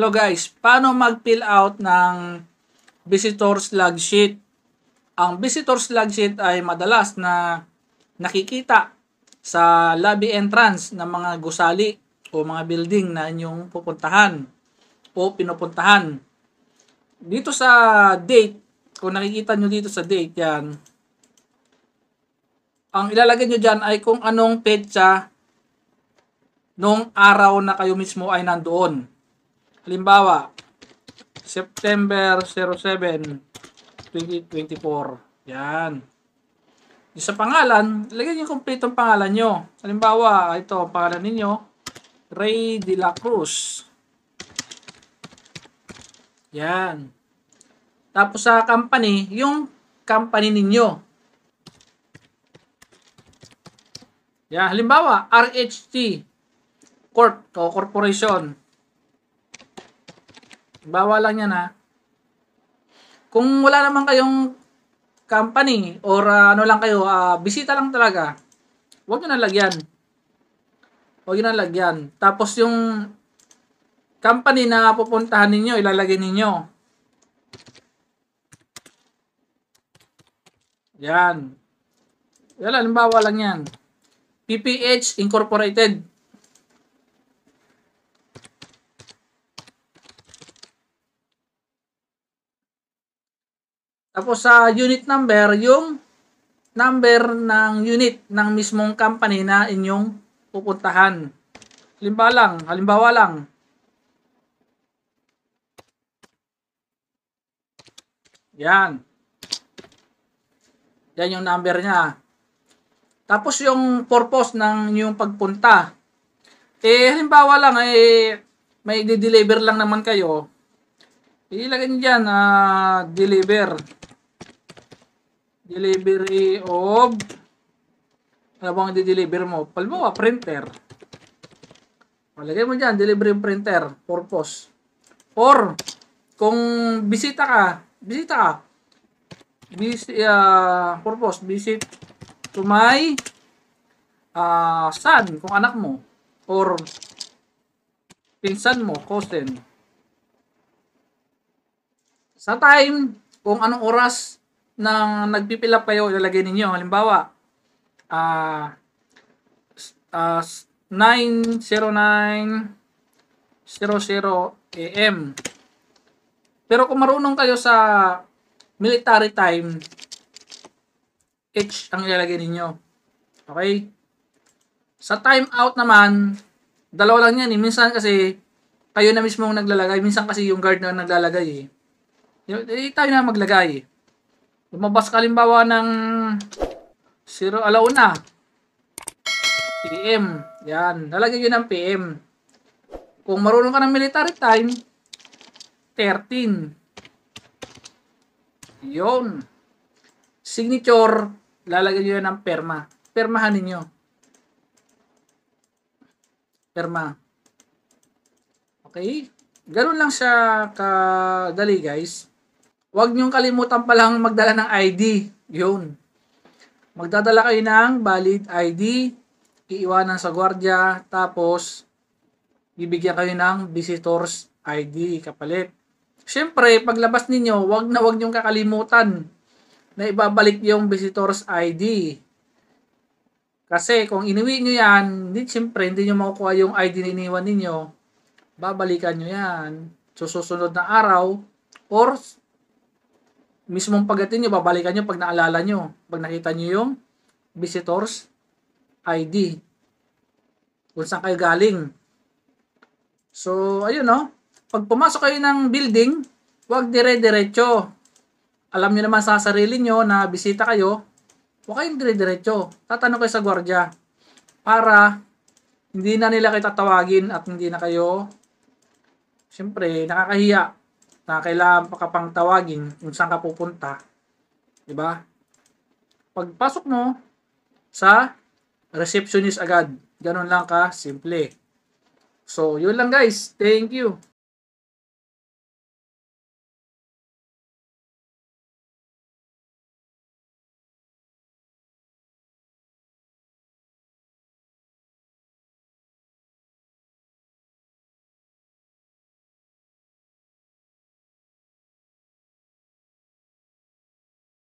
Hello guys, paano mag-fill out ng visitor's log sheet? Ang visitor's log sheet ay madalas na nakikita sa lobby entrance ng mga gusali o mga building na inyong pupuntahan o pinupuntahan. Dito sa date, kung nakikita nyo dito sa date yan, ang ilalagay nyo dyan ay kung anong petsa nung araw na kayo mismo ay nandoon. Halimbawa, September 07, 2024. Yan. Yung sa pangalan, ilagay niyo complete ang pangalan nyo. Halimbawa, ito ang pangalan ninyo, Ray de la Cruz. Yan. Tapos sa company, yung company ninyo. Yan. Halimbawa, RHT Corp o Corporation. Bawal lang yan ha. Kung wala naman kayong company or ano lang kayo, bisita lang talaga, huwag nyo na lagyan. Huwag nyo na lagyan. Tapos yung company na pupuntahan ninyo, ilalagay ninyo. Yan. Yan, halimbawa lang yan. PPH Incorporated. Tapos sa unit number, yung number ng unit ng mismong company na inyong pupuntahan. Halimbawa lang. Yan. Yan yung number niya. Tapos yung purpose ng inyong pagpunta. Halimbawa lang, may di-deliver lang naman kayo. Ilagay nyo dyan, delivery of, ano bang di-deliver mo? Halimbawa, printer. Palagay mo dyan, delivery of printer, purpose. Or, kung bisita ka, purpose, visit to my son, kung anak mo, or pinsan mo, cousin. Sa time, kung anong oras nang nagpipilap kayo, ilalagay ninyo. Halimbawa, 9:09:00 AM. Pero kung marunong kayo sa military time, H ang ilalagay ninyo. Okay? Sa time out naman, dalawa lang yan. Minsan kasi, kayo na mismo naglalagay. Minsan kasi yung guard na naglalagay. Tayo na maglagay. Lumabas ka halimbawa ng 0:00 PM. Yan. Lalagay yun ng PM. Kung marunong ka ng military time, 13. Yun. Signature, lalagay nyo ng perma. Permahan ninyo. Perma. Okay? Ganun lang siya kadali, guys. Huwag niyong kalimutan palang magdala ng ID. Yun. Magdadala kayo ng valid ID, iiwanan sa gwardiya, tapos bibigyan kayo ng visitor's ID kapalit. Siyempre, paglabas ninyo, huwag niyong kakalimutan na ibabalik yung visitor's ID. Kasi kung inuwi nyo yan, siyempre hindi nyo makukuha yung ID na iniwan ninyo, babalikan nyo yan. So, susunod na araw, or mismong pagdating nyo, babalikan nyo pag naalala nyo. Pag nakita nyo yung visitor's ID. Kung saan kayo galing. So, ayun no. Pag pumasok kayo ng building, huwag dire-diretso. Alam nyo naman sa sarili nyo na bisita kayo, huwag kayong dire-diretso. Tatanong kayo sa gwardiya. Para hindi na nila kayo tatawagin at hindi na kayo, siyempre, nakakahiya na kailangan pa kapang tawagin kung saan ka pupunta. Diba? Pagpasok mo sa receptionist agad. Ganun lang ka simple. So, yun lang guys. Thank you.